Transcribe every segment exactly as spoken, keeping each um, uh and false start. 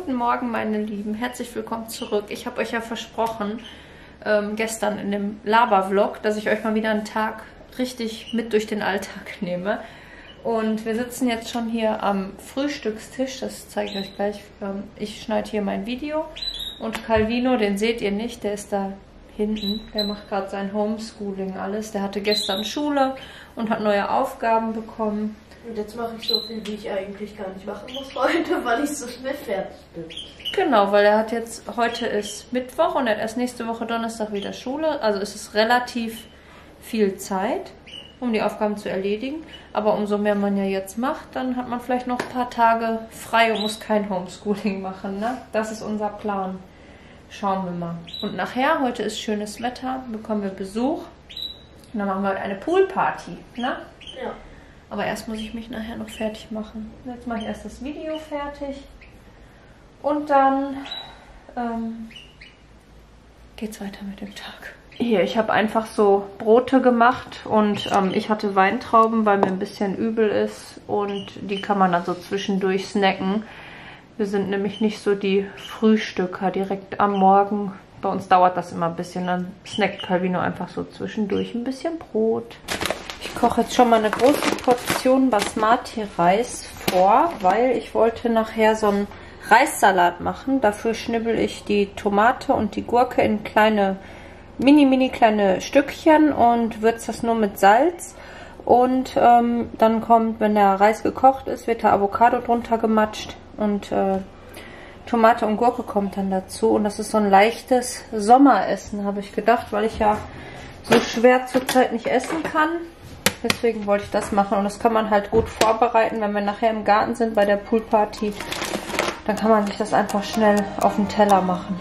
Guten Morgen, meine Lieben. Herzlich willkommen zurück. Ich habe euch ja versprochen, ähm, gestern in dem Laber-Vlog, dass ich euch mal wieder einen Tag richtig mit durch den Alltag nehme. Und wir sitzen jetzt schon hier am Frühstückstisch. Das zeige ich euch gleich. Ähm, ich schneide hier mein Video. Und Calvino, den seht ihr nicht, der ist da hinten. Der macht gerade sein Homeschooling alles. Der hatte gestern Schule und hat neue Aufgaben bekommen. Und jetzt mache ich so viel, wie ich eigentlich gar nicht machen muss heute, weil ich so schnell fertig bin. Genau, weil er hat jetzt, heute ist Mittwoch und er hat erst nächste Woche Donnerstag wieder Schule. Also es ist relativ viel Zeit, um die Aufgaben zu erledigen. Aber umso mehr man ja jetzt macht, dann hat man vielleicht noch ein paar Tage frei und muss kein Homeschooling machen, ne? Das ist unser Plan. Schauen wir mal. Und nachher, heute ist schönes Wetter, bekommen wir Besuch. Und dann machen wir heute eine Poolparty, ne? Ja. Aber erst muss ich mich nachher noch fertig machen. Jetzt mache ich erst das Video fertig. Und dann ähm, geht's weiter mit dem Tag. Hier, ich habe einfach so Brote gemacht und ähm, ich hatte Weintrauben, weil mir ein bisschen übel ist. Und die kann man dann so zwischendurch snacken. Wir sind nämlich nicht so die Frühstücker direkt am Morgen. Bei uns dauert das immer ein bisschen. Dann snackt Calvino einfach so zwischendurch ein bisschen Brot. Ich koche jetzt schon mal eine große Portion Basmati-Reis vor, weil ich wollte nachher so einen Reissalat machen. Dafür schnibbel ich die Tomate und die Gurke in kleine, mini, mini kleine Stückchen und würze das nur mit Salz. Und ähm, dann kommt, wenn der Reis gekocht ist, wird der Avocado drunter gematscht und äh, Tomate und Gurke kommt dann dazu. Und das ist so ein leichtes Sommeressen, habe ich gedacht, weil ich ja so schwer zurzeit nicht essen kann. Deswegen wollte ich das machen und das kann man halt gut vorbereiten, wenn wir nachher im Garten sind bei der Poolparty. Dann kann man sich das einfach schnell auf den Teller machen.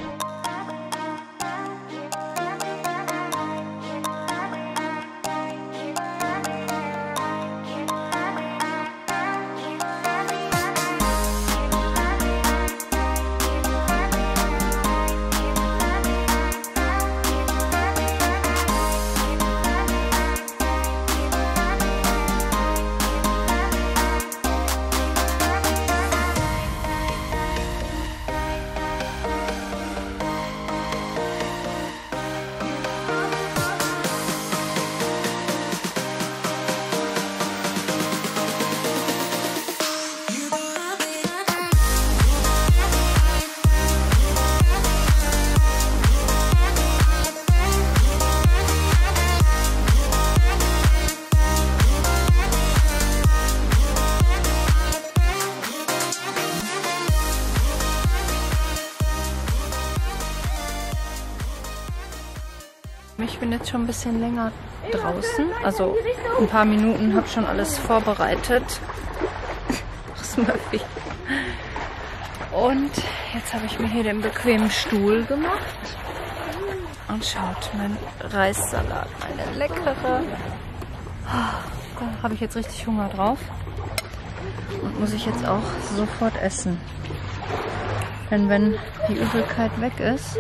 Ich bin jetzt schon ein bisschen länger draußen, also ein paar Minuten, habe schon alles vorbereitet. Smurfy. Und jetzt habe ich mir hier den bequemen Stuhl gemacht. Und schaut, mein Reissalat, meine leckere. Da habe ich jetzt richtig Hunger drauf. Und muss ich jetzt auch sofort essen. Denn wenn die Übelkeit weg ist,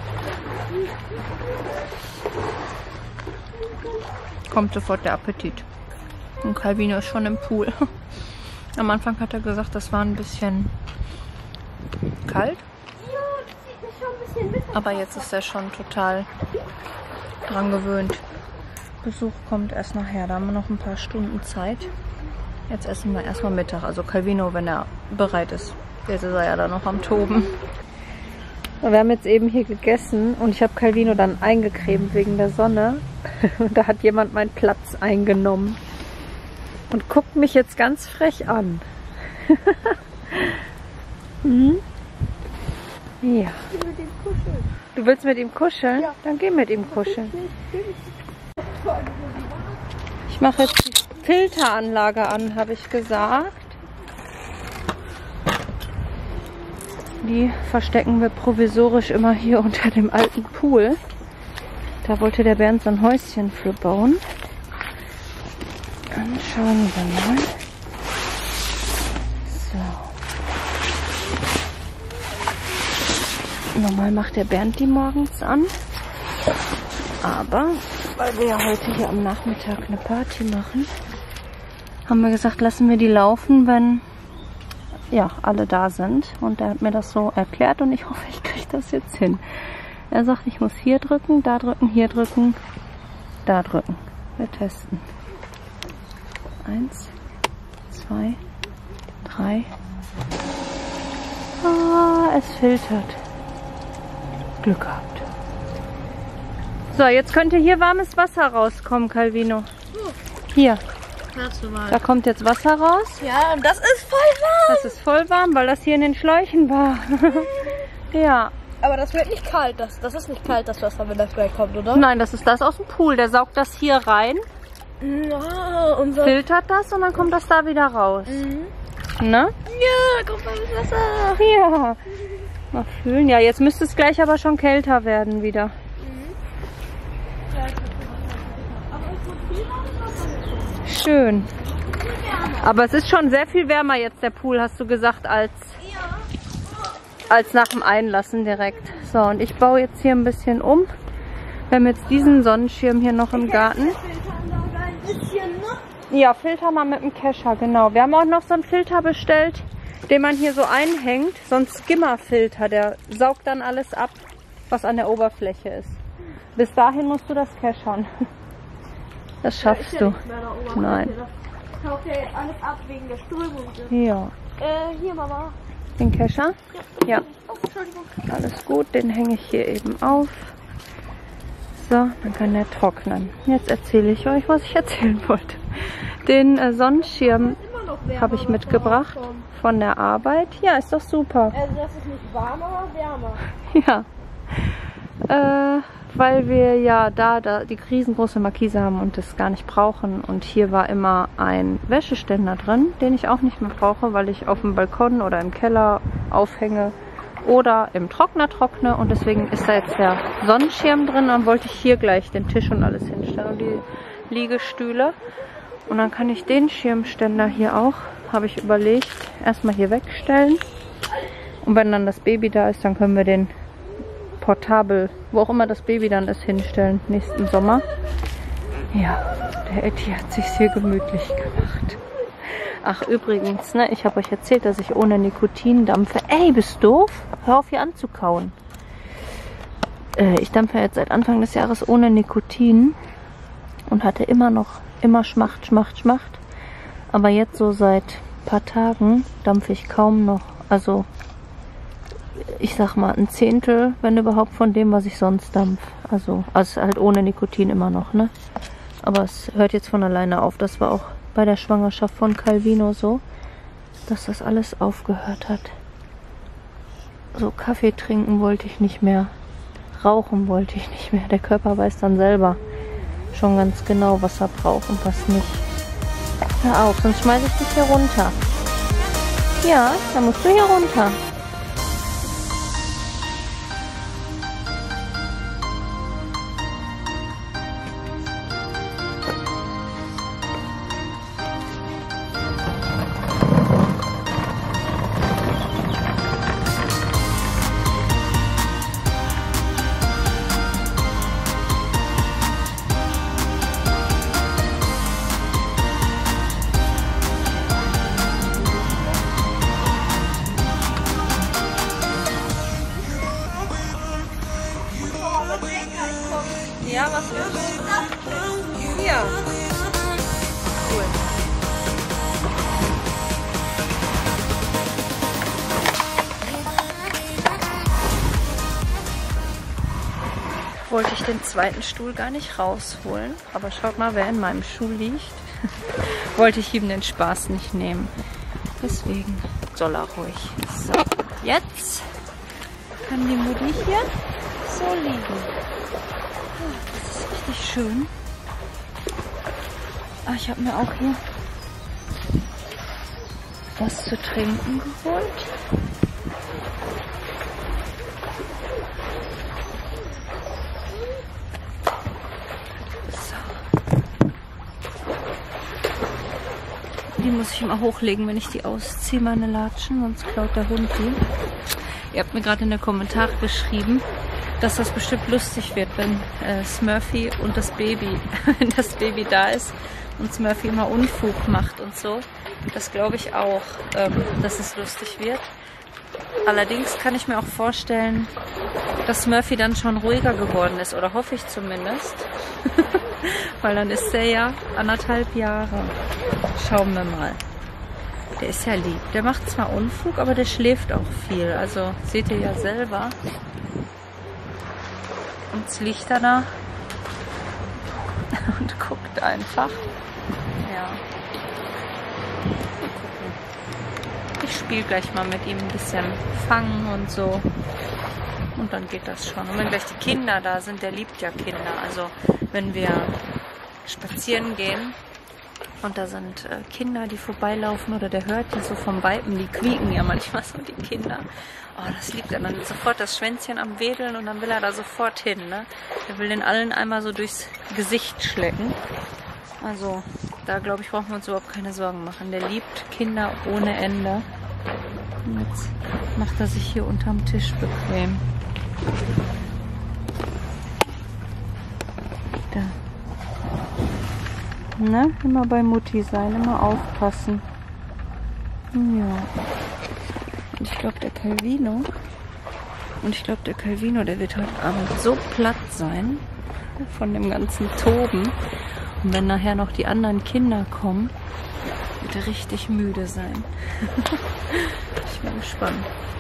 kommt sofort der Appetit. Und Calvino ist schon im Pool. Am Anfang hat er gesagt, das war ein bisschen kalt. Aber jetzt ist er schon total dran gewöhnt. Besuch kommt erst nachher. Da haben wir noch ein paar Stunden Zeit. Jetzt essen wir erstmal Mittag. Also Calvino, wenn er bereit ist. Jetzt ist er ja da noch am Toben. Wir haben jetzt eben hier gegessen und ich habe Calvino dann eingecremt wegen der Sonne. Und da hat jemand meinen Platz eingenommen. Und guckt mich jetzt ganz frech an. Hm? Ja. Du willst mit ihm kuscheln? Ja. Dann geh mit ihm kuscheln. Ich mache jetzt die Filteranlage an, habe ich gesagt. Die verstecken wir provisorisch immer hier unter dem alten Pool. Da wollte der Bernd so ein Häuschen für bauen. Dann schauen wir mal. So. Normal macht der Bernd die morgens an. Aber, weil wir ja heute hier am Nachmittag eine Party machen, haben wir gesagt, lassen wir die laufen, wenn ja, alle da sind. Und er hat mir das so erklärt und ich hoffe, ich kriege das jetzt hin. Er sagt, ich muss hier drücken, da drücken, hier drücken, da drücken. Wir testen. Eins, zwei, drei. Ah, es filtert. Glück gehabt. So, jetzt könnte hier warmes Wasser rauskommen, Calvino. Hier. Da kommt jetzt Wasser raus. Ja, und das ist voll warm. Das ist voll warm, weil das hier in den Schläuchen war. Ja. Aber das wird nicht kalt. Das, das ist nicht kalt, das Wasser, wenn das gleich kommt, oder? Nein, das ist das aus dem Pool. Der saugt das hier rein, Ja, unser filtert das und dann kommt das da wieder raus. Mhm. Ne? Ja, guck mal, das Wasser. Ja. Mal fühlen. Ja, jetzt müsste es gleich aber schon kälter werden wieder. Schön. Aber es ist schon sehr viel wärmer jetzt, der Pool, hast du gesagt, als, als nach dem Einlassen direkt. So, und ich baue jetzt hier ein bisschen um. Wir haben jetzt diesen Sonnenschirm hier noch im Garten. Ja, Filter mal mit dem Kescher, genau. Wir haben auch noch so einen Filter bestellt, den man hier so einhängt. So ein Skimmer-Filter, der saugt dann alles ab, was an der Oberfläche ist. Bis dahin musst du das keschern. Das schaffst ja, du. Ja Nein. Das taucht ja jetzt alles ab wegen der Strömung. Ja. Äh, hier, Mama. Den Kescher? Ja. Oh, Entschuldigung. Alles gut, den hänge ich hier eben auf. So, dann kann der trocknen. Jetzt erzähle ich euch, was ich erzählen wollte. Den äh, Sonnenschirm habe ich mitgebracht von der Arbeit. Ja, ist doch super. Also das ist nicht warm, aber wärmer. Ja. Äh, weil wir ja da, da die riesengroße Markise haben und das gar nicht brauchen. Und hier war immer ein Wäscheständer drin, den ich auch nicht mehr brauche, weil ich auf dem Balkon oder im Keller aufhänge oder im Trockner trockne. Und deswegen ist da jetzt der Sonnenschirm drin. Dann wollte ich hier gleich den Tisch und alles hinstellen und die Liegestühle. Und dann kann ich den Schirmständer hier auch, habe ich überlegt, erstmal hier wegstellen. Und wenn dann das Baby da ist, dann können wir den portabel, wo auch immer das Baby dann ist, hinstellen nächsten Sommer. Ja, der Etti hat sich hier gemütlich gemacht. Ach, übrigens, ne, ich habe euch erzählt, dass ich ohne Nikotin dampfe. Ey, bist du doof? Hör auf, hier anzukauen. Äh, ich dampfe jetzt seit Anfang des Jahres ohne Nikotin und hatte immer noch, immer Schmacht, Schmacht, Schmacht. Aber jetzt so seit ein paar Tagen dampfe ich kaum noch. Also, ich sag mal, ein Zehntel, wenn überhaupt, von dem, was ich sonst dampf. Also, also halt ohne Nikotin immer noch, ne? Aber es hört jetzt von alleine auf. Das war auch bei der Schwangerschaft von Calvino so, dass das alles aufgehört hat. So, Kaffee trinken wollte ich nicht mehr. Rauchen wollte ich nicht mehr. Der Körper weiß dann selber schon ganz genau, was er braucht und was nicht. Hör auf, sonst schmeiße ich dich hier runter. Ja, dann musst du hier runter. Ja, was ist? Ja. Cool. Wollte ich den zweiten Stuhl gar nicht rausholen, aber schaut mal, wer in meinem Schuh liegt. Wollte ich ihm den Spaß nicht nehmen. Deswegen soll er ruhig. So, jetzt kann die Mutti hier so liegen. Das ist richtig schön. Ah, ich habe mir auch hier was zu trinken geholt. So. Die muss ich immer hochlegen, wenn ich die ausziehe, meine Latschen, sonst klaut der Hund die. Ihr habt mir gerade in den Kommentaren geschrieben, dass das bestimmt lustig wird, wenn äh, Smurfy und das Baby, wenn das Baby da ist, und Smurfy immer Unfug macht und so. Das glaube ich auch, ähm, dass es lustig wird. Allerdings kann ich mir auch vorstellen, dass Smurfy dann schon ruhiger geworden ist, oder hoffe ich zumindest. Weil dann ist er ja anderthalb Jahre. Schauen wir mal. Der ist ja lieb. Der macht zwar Unfug, aber der schläft auch viel. Also seht ihr ja selber. Und jetzt liegt er da und guckt einfach. Ja. Mal gucken. Ich spiele gleich mal mit ihm ein bisschen fangen und so. Und dann geht das schon. Und wenn gleich die Kinder da sind, der liebt ja Kinder. Also wenn wir spazieren gehen und da sind äh, Kinder, die vorbeilaufen oder der hört die so vom Weipen, die quieken ja manchmal so, die Kinder. Oh, das liebt er. Dann sofort das Schwänzchen am Wedeln und dann will er da sofort hin. Ne? Er will den allen einmal so durchs Gesicht schlecken. Also da glaube ich, brauchen wir uns überhaupt keine Sorgen machen. Der liebt Kinder ohne Ende. Und jetzt macht er sich hier unterm Tisch bequem. Da. Ne? Immer bei Mutti sein, immer aufpassen. Ja. Und ich glaube, der Calvino, und ich glaube, der Calvino, der wird heute Abend so platt sein von dem ganzen Toben. Und wenn nachher noch die anderen Kinder kommen, wird er richtig müde sein. Ich bin gespannt.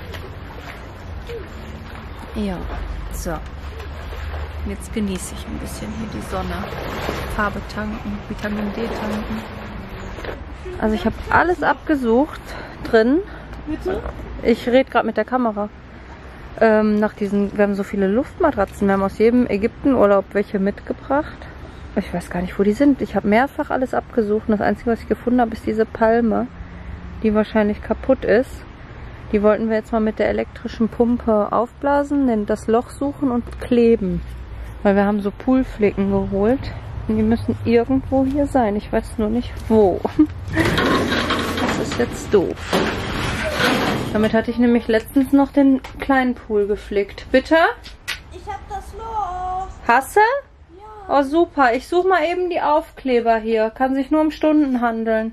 Ja, so. Jetzt genieße ich ein bisschen hier die Sonne. Farbe tanken, Vitamin D tanken. Also ich habe alles abgesucht drin. Bitte? Ich rede gerade mit der Kamera. Ähm, nach diesen, wir haben so viele Luftmatratzen. Wir haben aus jedem Ägyptenurlaub welche mitgebracht. Ich weiß gar nicht, wo die sind. Ich habe mehrfach alles abgesucht. Und das Einzige, was ich gefunden habe, ist diese Palme, die wahrscheinlich kaputt ist. Die wollten wir jetzt mal mit der elektrischen Pumpe aufblasen, denn das Loch suchen und kleben. Weil wir haben so Poolflicken geholt. Und die müssen irgendwo hier sein. Ich weiß nur nicht wo. Das ist jetzt doof. Damit hatte ich nämlich letztens noch den kleinen Pool geflickt. Bitte? Ich hab das Loch. Hast du? Ja. Oh super. Ich suche mal eben die Aufkleber hier. Kann sich nur um Stunden handeln.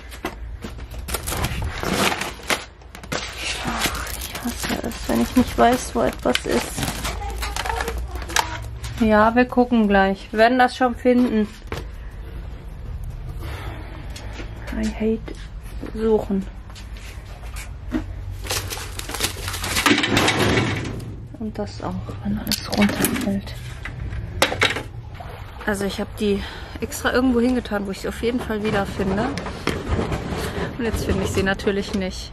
Wenn ich nicht weiß, wo etwas ist. Ja, wir gucken gleich. Wir werden das schon finden. I hate suchen. Und das auch, wenn alles runterfällt. Also ich habe die extra irgendwo hingetan, wo ich sie auf jeden Fall wiederfinde. Und jetzt finde ich sie natürlich nicht.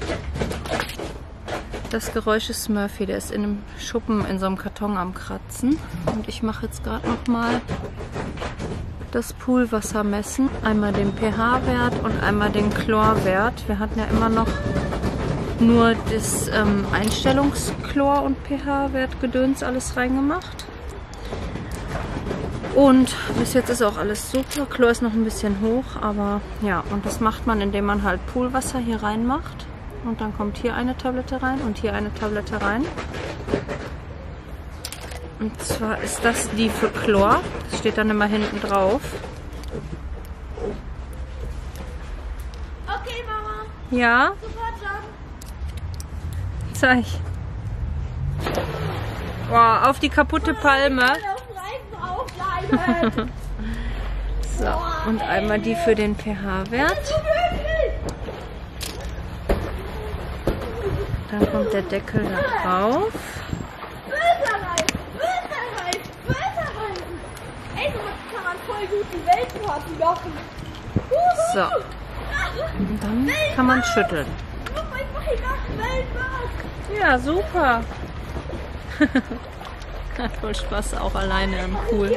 Das Geräusch ist Smurfy, der ist in einem Schuppen in so einem Karton am Kratzen. Und ich mache jetzt gerade nochmal das Poolwasser messen. Einmal den pH-Wert und einmal den Chlorwert. Wir hatten ja immer noch nur das ähm, Einstellungschlor und pH-Wert-Gedöns alles reingemacht. Und bis jetzt ist auch alles super. Chlor ist noch ein bisschen hoch, aber ja. Und das macht man, indem man halt Poolwasser hier reinmacht. Und dann kommt hier eine Tablette rein und hier eine Tablette rein. Und zwar ist das die für Chlor. Das steht dann immer hinten drauf. Okay, Mama. Ja? Sofort schon. Zeig. Wow, auf die kaputte Palme. Auf den Reifen draufbleiben. So, und einmal die für den pH-Wert. Dann kommt der Deckel da drauf. Filterreifen, Filterreifen, Filterreifen. Ey, so kann man voll gut die Weltparty machen. So. Und dann kann man schütteln. Ja, super. Hat voll Spaß auch alleine im Pool.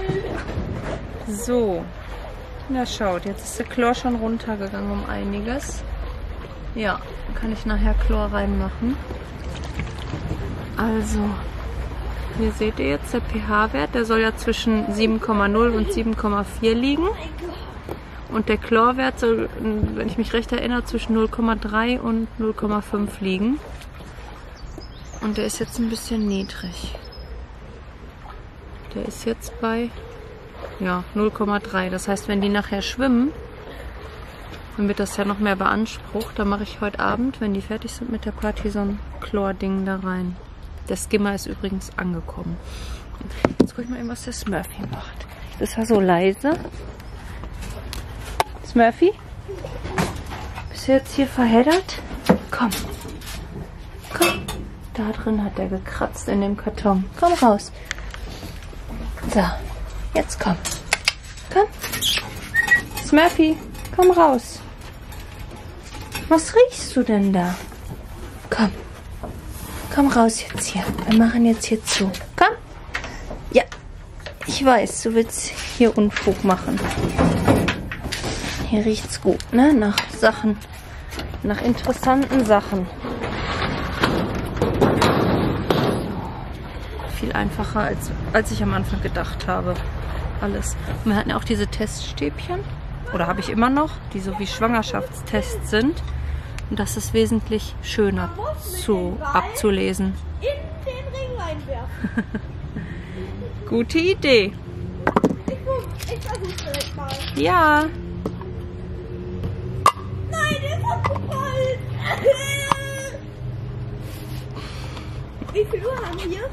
So. Na schaut, jetzt ist der Chlor schon runtergegangen um einiges. Ja, dann kann ich nachher Chlor reinmachen. Also, hier seht ihr jetzt der pH-Wert, der soll ja zwischen sieben Komma null und sieben Komma vier liegen. Und der Chlorwert soll, wenn ich mich recht erinnere, zwischen null Komma drei und null Komma fünf liegen. Und der ist jetzt ein bisschen niedrig. Der ist jetzt bei Ja, null Komma drei. Das heißt, wenn die nachher schwimmen, dann wird das ja noch mehr beansprucht. Dann mache ich heute Abend, wenn die fertig sind mit der Party, so ein Chlor-Ding da rein. Der Skimmer ist übrigens angekommen. Jetzt guck ich mal eben, was der Smurfy macht. Das war so leise. Smurfy? Bist du jetzt hier verheddert? Komm. Komm. Da drin hat er gekratzt in dem Karton. Komm raus. So. Jetzt komm. Komm. Smurfy, komm raus. Was riechst du denn da? Komm. Komm raus jetzt hier. Wir machen jetzt hier zu. Komm. Ja. Ich weiß, du willst hier Unfug machen. Hier riecht's gut, ne? Nach Sachen. Nach interessanten Sachen. Viel einfacher, als, als ich am Anfang gedacht habe. Alles. Und wir hatten ja auch diese Teststäbchen. Oder habe ich immer noch, die so wie Schwangerschaftstests sind. Und das ist wesentlich schöner zu, abzulesen. In den Ring reinwerfen. Gute Idee. Ich, ich versuch's direkt mal. Ja. Nein, der ist abgeprallt. Wie viel Uhr haben wir?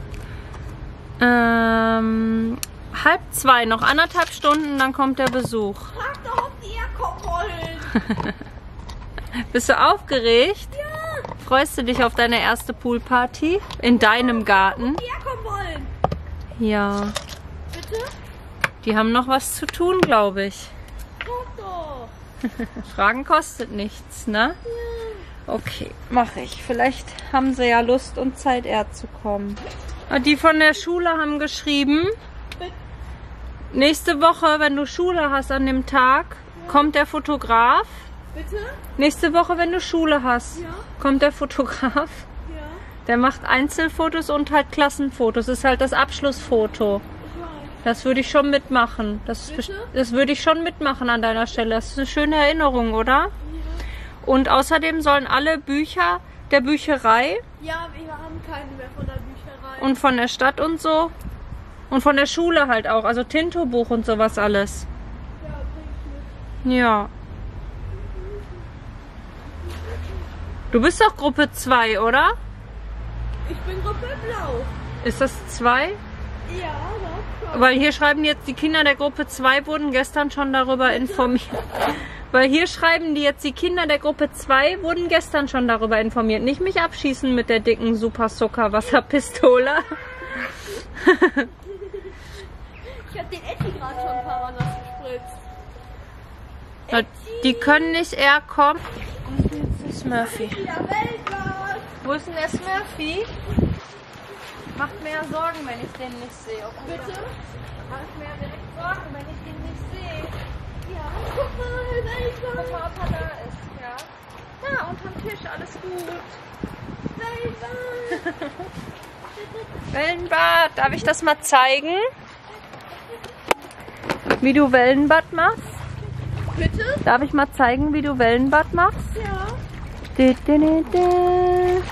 Ähm, halb zwei, noch anderthalb Stunden, dann kommt der Besuch. Frag doch, ob die herkommen wollen. Bist du aufgeregt? Ja. Freust du dich auf deine erste Poolparty? In deinem Garten? Ob die herkommen wollen. Ja. Bitte? Die haben noch was zu tun, glaube ich. Frag doch. Fragen kostet nichts, ne? Ja. Okay, mache ich. Vielleicht haben sie ja Lust und Zeit, eher zu kommen. Die von der Schule haben geschrieben, nächste Woche, wenn du Schule hast an dem Tag, kommt der Fotograf. Bitte? Nächste Woche, wenn du Schule hast, Ja. kommt der Fotograf. Ja. Der macht Einzelfotos und halt Klassenfotos. Das ist halt das Abschlussfoto. Ich weiß. Das würde ich schon mitmachen. Das, ist Bitte? best- das würde ich schon mitmachen an deiner Stelle. Das ist eine schöne Erinnerung, oder? Und außerdem sollen alle Bücher der Bücherei Ja, wir haben keine mehr von der Bücherei. und von der Stadt und so und von der Schule halt auch, also Tinto-Buch und sowas alles. Ja, bring ich mit. Ja. Du bist doch Gruppe zwei, oder? Ich bin Gruppe Blau. Ist das zwei? Ja, doch. Weil hier schreiben jetzt, die Kinder der Gruppe zwei wurden gestern schon darüber informiert. Weil hier schreiben die jetzt, die Kinder der Gruppe zwei wurden gestern schon darüber informiert. Nicht mich abschießen mit der dicken Super-Zucker-Wasserpistole. Ich hab den Etty gerade schon ein paar Mal nass gespritzt. Ja, die können nicht eher kommen. Smurfy. Ja, Weltklasse. Wo ist denn der Smurfy? Macht mir ja Sorgen, wenn ich den nicht sehe. Okay, Bitte? macht mir ja direkt Sorgen, wenn ich den nicht sehe. Ja, guck mal, Weltklasse. Guck mal, ob er da ist, ja. Ja, unterm Tisch, alles gut. Weltklasse. Wellenbad, darf ich das mal zeigen? Wie du Wellenbad machst? Bitte? Darf ich mal zeigen, wie du Wellenbad machst? Ja. Di, di, di, di.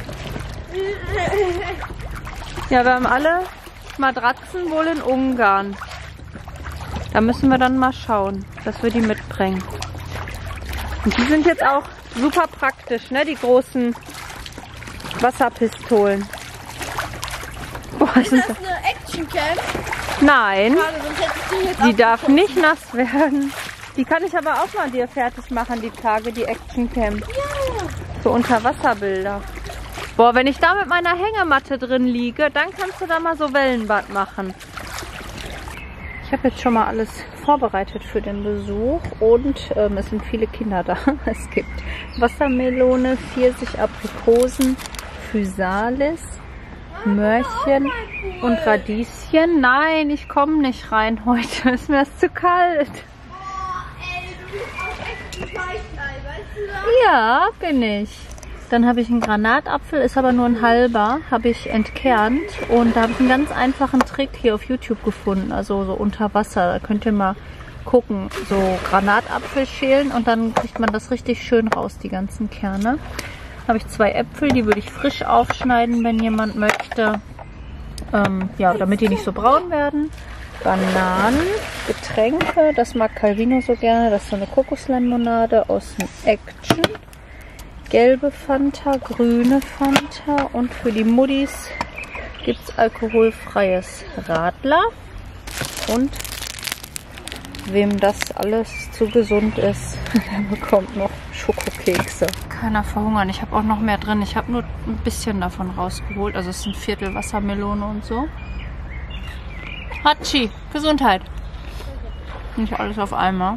Ja, wir haben alle Matratzen wohl in Ungarn. Da müssen wir dann mal schauen, dass wir die mitbringen. Und die sind jetzt auch super praktisch, ne? Die großen Wasserpistolen. Boah, Ist das eine Action-Cam? Nein, Schade, sonst hättest du jetzt die darf abgeschossen. nicht nass werden. Die kann ich aber auch mal dir fertig machen, die Tage, die Action Cam. Ja. So Unterwasserbilder. Boah, wenn ich da mit meiner Hängematte drin liege, dann kannst du da mal so Wellenbad machen. Ich habe jetzt schon mal alles vorbereitet für den Besuch und ähm, es sind viele Kinder da. Es gibt Wassermelone, Pfirsich, Aprikosen, Physalis, Möhrchen und Radieschen. Nein, ich komme nicht rein heute. Ist mir das zu kalt. Oh, ey, du bist auch echt ein Scheißteil, weißt du das? Ja, bin ich. Dann habe ich einen Granatapfel, ist aber nur ein halber, habe ich entkernt. Und da habe ich einen ganz einfachen Trick hier auf YouTube gefunden, also so unter Wasser. Da könnt ihr mal gucken, so Granatapfel schälen und dann kriegt man das richtig schön raus, die ganzen Kerne. Habe ich zwei Äpfel, die würde ich frisch aufschneiden, wenn jemand möchte. Ähm, ja, damit die nicht so braun werden. Bananen, Getränke, das mag Calvino so gerne, das ist so eine Kokoslimonade aus dem Action. Gelbe Fanta, grüne Fanta und für die Muddis gibt es alkoholfreies Radler. Und wem das alles zu gesund ist, der bekommt noch Schokokekse. Keiner verhungern. Ich habe auch noch mehr drin. Ich habe nur ein bisschen davon rausgeholt. Also es ist ein Viertel Wassermelone und so. Hatschi, Gesundheit. Nicht alles auf einmal.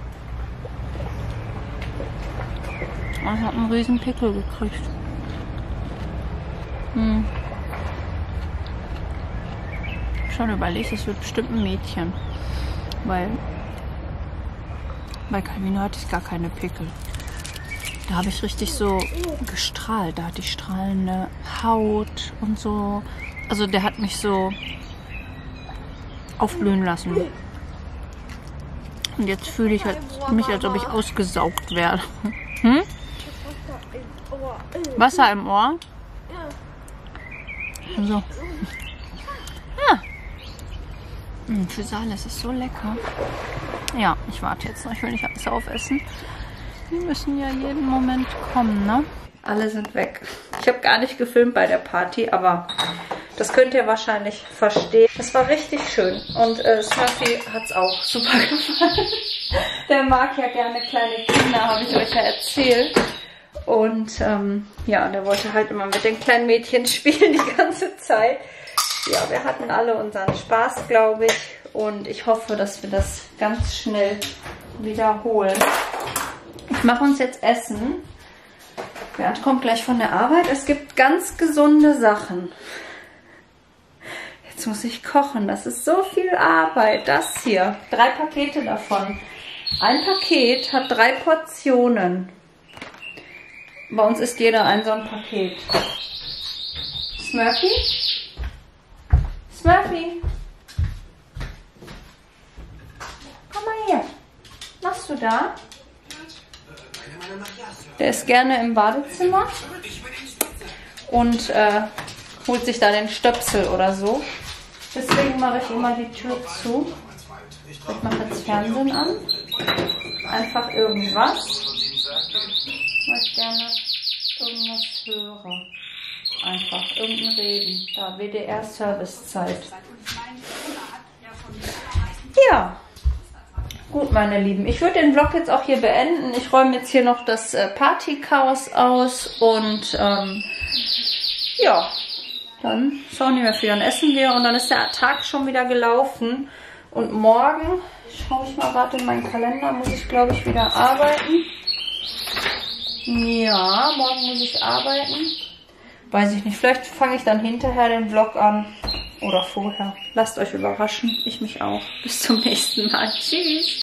Ich habe einen riesen Pickel gekriegt. Hm. Schon überlegt, es wird bestimmt ein Mädchen. Weil bei Calvino hatte ich gar keine Pickel. Da habe ich richtig so gestrahlt. Da hatte ich strahlende Haut und so. Also der hat mich so aufblühen lassen. Und jetzt fühle ich halt mich, als ob ich ausgesaugt werde. Hm? Wasser im Ohr? So. Ja. Hm, für Sales ist so lecker. Ja, ich warte jetzt noch. Ich will nicht alles aufessen. Die müssen ja jeden Moment kommen, ne? Alle sind weg. Ich habe gar nicht gefilmt bei der Party, aber das könnt ihr wahrscheinlich verstehen. Es war richtig schön. Und äh, Smurfy hat es auch super gefallen. Der mag ja gerne kleine Kinder, habe ich euch ja erzählt. Und ähm, ja, der wollte halt immer mit den kleinen Mädchen spielen die ganze Zeit. Ja, wir hatten alle unseren Spaß, glaube ich. Und ich hoffe, dass wir das ganz schnell wiederholen. Ich mache uns jetzt Essen. Bernd kommt gleich von der Arbeit. Es gibt ganz gesunde Sachen. Jetzt muss ich kochen. Das ist so viel Arbeit. Das hier. Drei Pakete davon. Ein Paket hat drei Portionen. Bei uns isst jeder ein so ein Paket. Smurfy? Smurfy? Komm mal her. Was machst du da? Der ist gerne im Badezimmer und äh, holt sich da den Stöpsel oder so. Deswegen mache ich immer die Tür zu. Ich mache jetzt Fernsehen an. Einfach irgendwas. Weil ich gerne irgendwas höre. Einfach irgendein Reden. Da, W D R Servicezeit. Ja. Gut, meine Lieben. Ich würde den Vlog jetzt auch hier beenden. Ich räume jetzt hier noch das äh, Party-Chaos aus. Und ähm, ja, dann schauen wir wieder, dann essen wir. Und dann ist der Tag schon wieder gelaufen. Und morgen, schaue ich mal gerade in meinen Kalender, muss ich glaube ich wieder arbeiten. Ja, morgen muss ich arbeiten. Weiß ich nicht. Vielleicht fange ich dann hinterher den Vlog an. Oder vorher. Lasst euch überraschen. Ich mich auch. Bis zum nächsten Mal. Tschüss.